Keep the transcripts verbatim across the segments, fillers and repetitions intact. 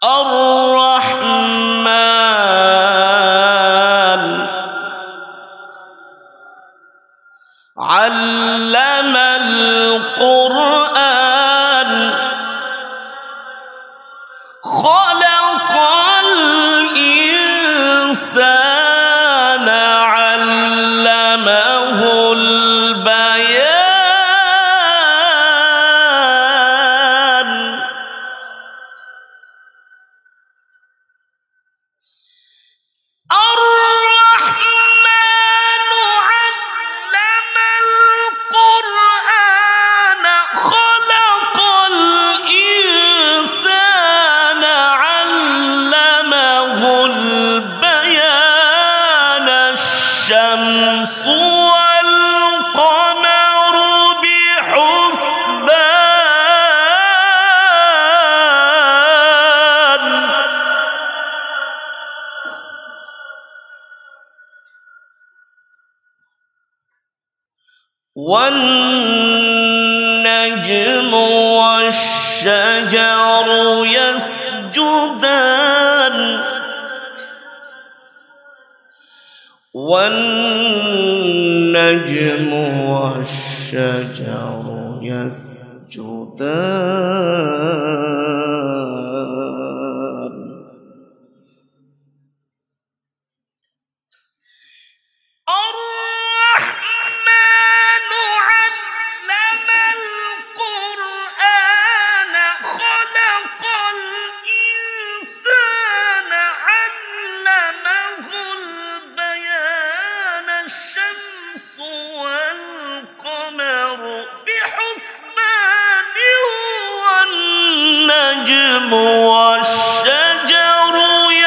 الرحمن علم القرآن خلق الإنسان علمه البيان الرحمن علم القرآن خلق الإنسان علمه البيان الشمس والقمر بحسبان والنجم والشجر يسجدان والنجم والشجر يسجدان الرحمن علم القرآن خلق الإنسان علمه البيان الشمس والقمر بحسبان والنجم والشجر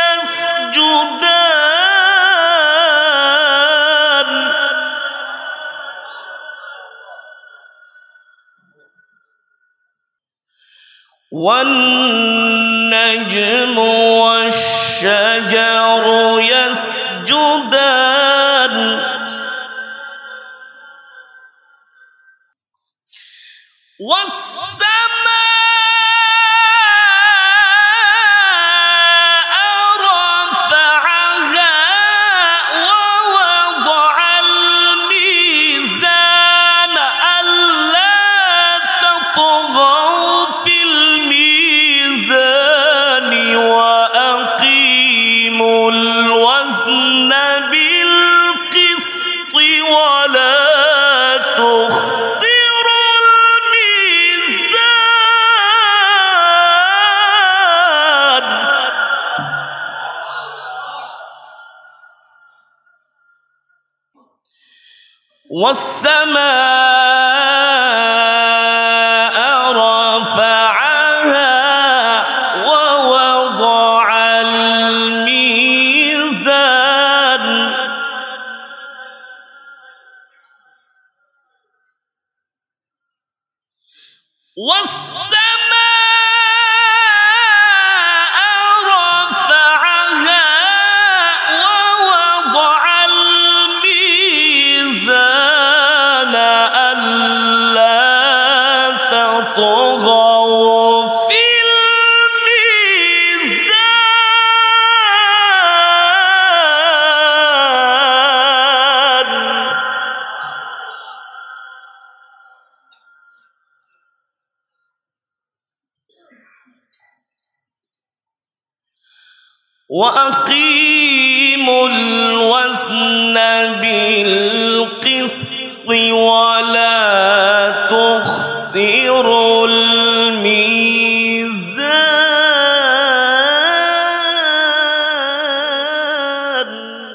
يسجدان والنجم والشجر يسجدان والسماء رفعها ووضع الميزان ألا تطغوا في الميزان وأقيموا الوزن بالقسط ولا تخسروا الميزان والسماء رفعها ووضع الميزان والسماء رفعها ووضع الميزان ألا تطغوا في الميزان وأقيموا الوزن بالقسط ولا تخسروا الميزان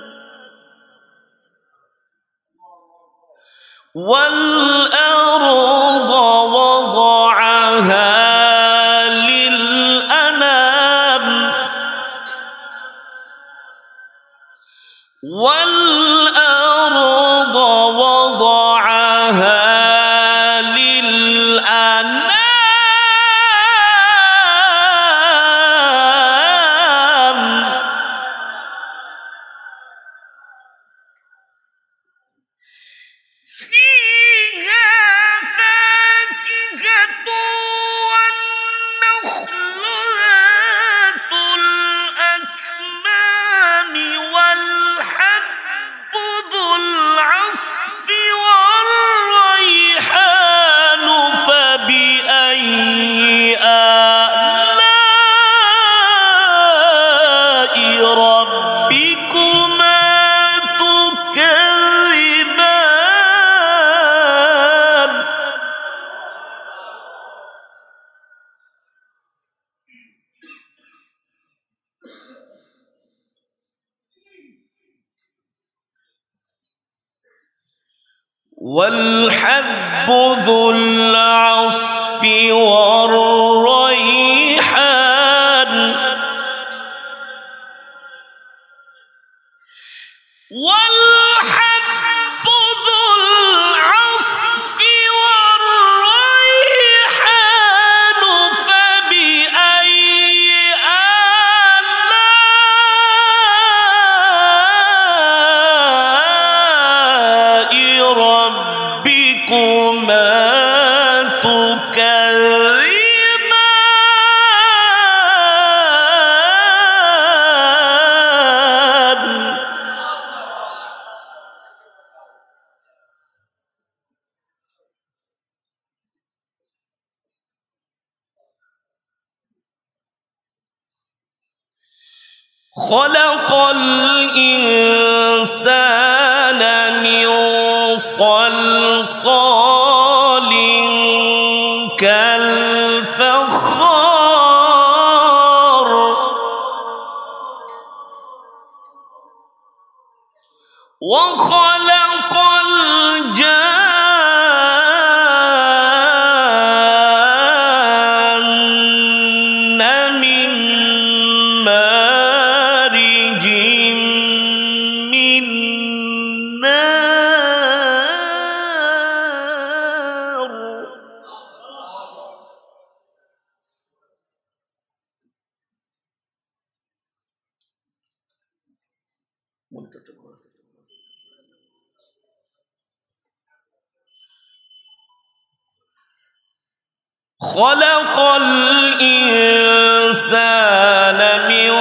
والأرض وضعها للأنام والأرض وضعها للأنام فيها فاكهة والنخل ذات والحب ذو العصف والريحان والحب ذو العصف والريحان فبأي آلاء ربكما تكذبان خلق الإنسان من صلصال كالفخار وخلق الجان من مارج من نار خلق الإنسان من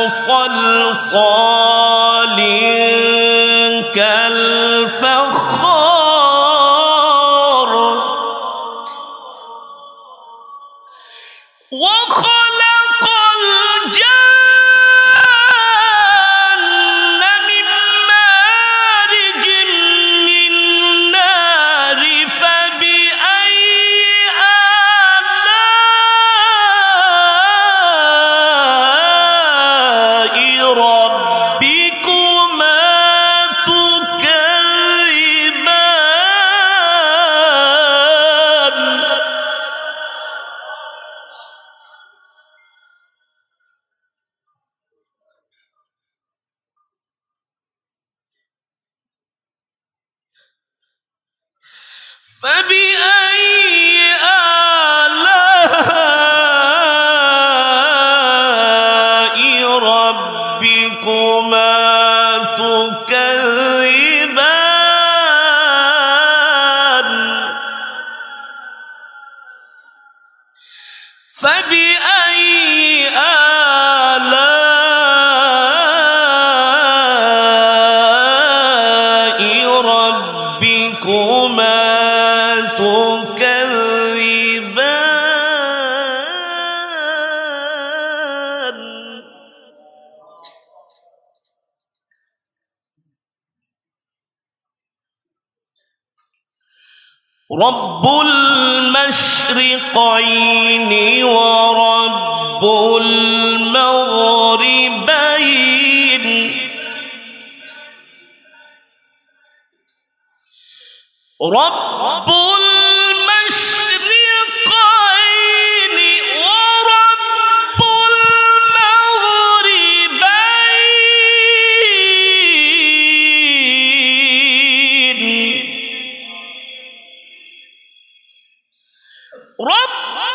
صلصال كالفخار وخلق الجان من مارج من نار فبأي آلاء ربكما تكذبان فبأي آلاء ربكما تكذبان فبأي آلاء ربكما تكذبان رب المشرقين ورب المغربين رب المشرقين ورب المغربين رب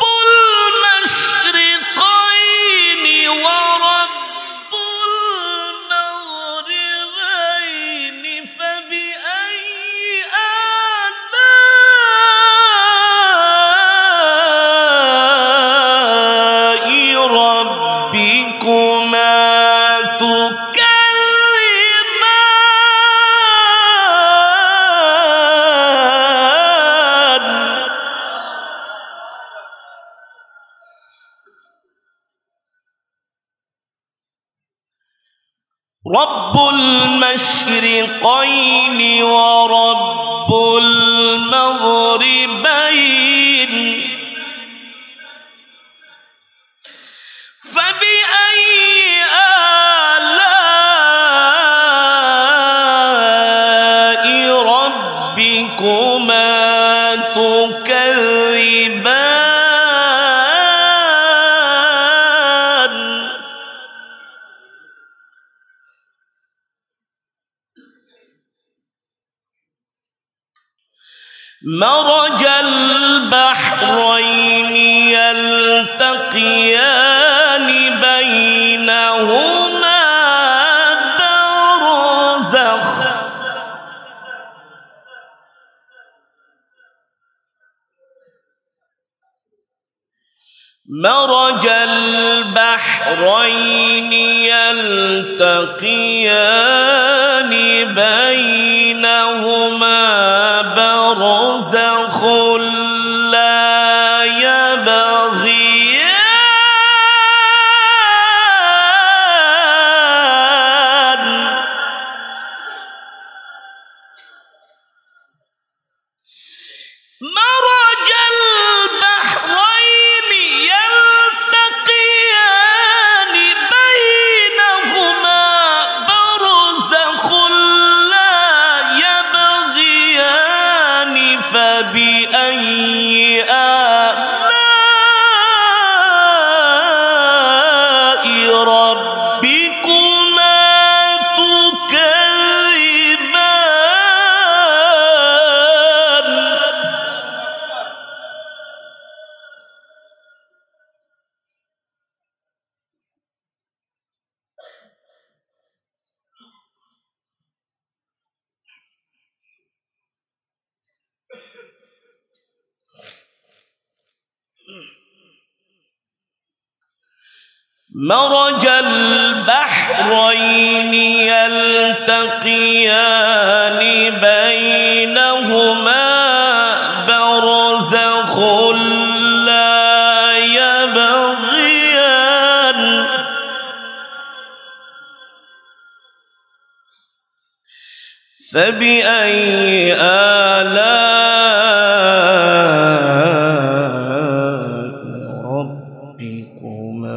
المشرقين ورب المغربين فبأي آلاء ربكما تكذبان رب المشرقين ورب المغربين فبأي آلاء ربكما مرج البحرين يلتقيان بينهما برزخ مرج البحرين يلتقيان بينهما برزخ لا يبغيان مرج البحرين يلتقيان بينهما برزخ لا يبغيان فبأي آلاء ربكما تكذبان مرج البحرين يلتقيان بينهما برزخ لا يبغيان فبأي آلاء ربكما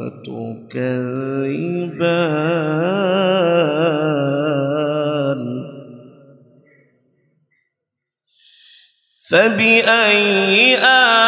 تكذبان فبأي آلاء